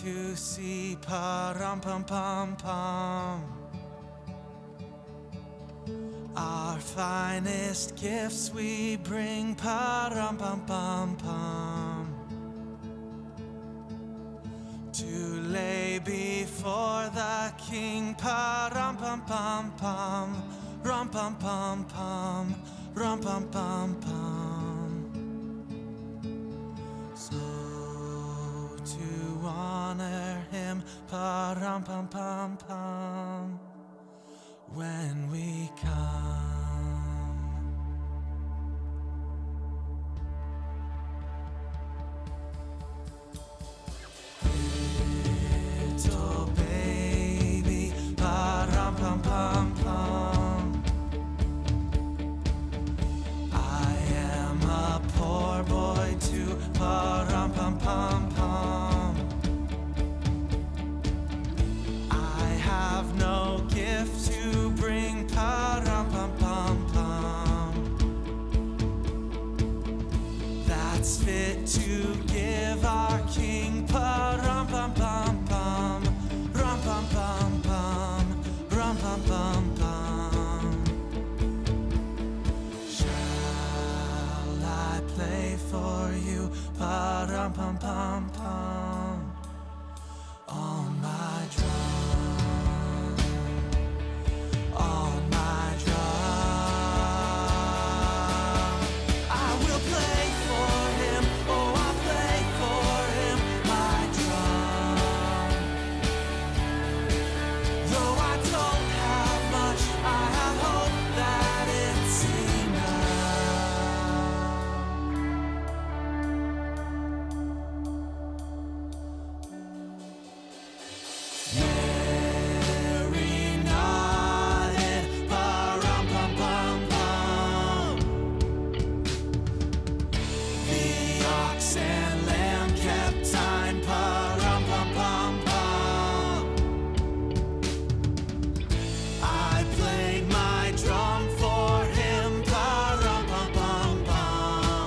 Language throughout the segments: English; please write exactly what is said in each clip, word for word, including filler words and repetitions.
to see, pa-rum-pum-pum-pum. Our finest gifts we bring, pa-rum-pum-pum-pum, to lay before the King, pa-rum-pum-pum-pum, rum-pum-pum-pum, rum-pum-pum-pum. So to honor him, pa-rum-pum-pum-pum, when we come. Little baby, pa-rum-pum-pum-pum, I am a poor boy too, pa-rum-pum-pum-pum. I have no gift to bring, pa-rum-pum-pum-pum, that's fit to give our King, pa-rum-pum-pum-pum, rum-pum-pum-pum, rum-pum-pum-pum. Shall I play for you, pa-rum-pum-pum-pum, on my drum, on my drum. I will play for him, oh I'll play for him, my drum. Though I don't have much, I have hope that it's Mary nodded, pa-rum-pum-pum-pum. The ox and lamb kept time, pa-rum-pum-pum-pum. I played my drum for him, pa-rum-pum-pum-pum.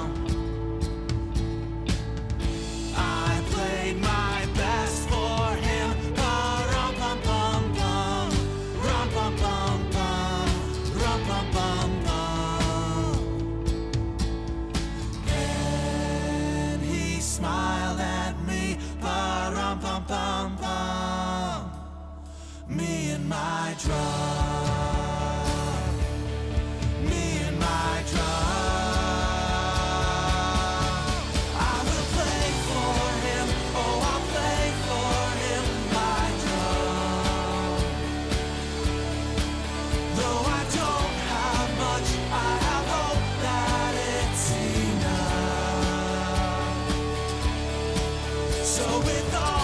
I played my best for him, pa-rum-pum-pum-pum, rum-pum-pum-pum, rum-pum-pum-pum. Then he smiled at me, pa-rum-pum-pum-pum, me and my drum, me and my drum. I will play for him, oh I'll play for him, my drum. Though I don't have much, I have hope that it's enough. So with all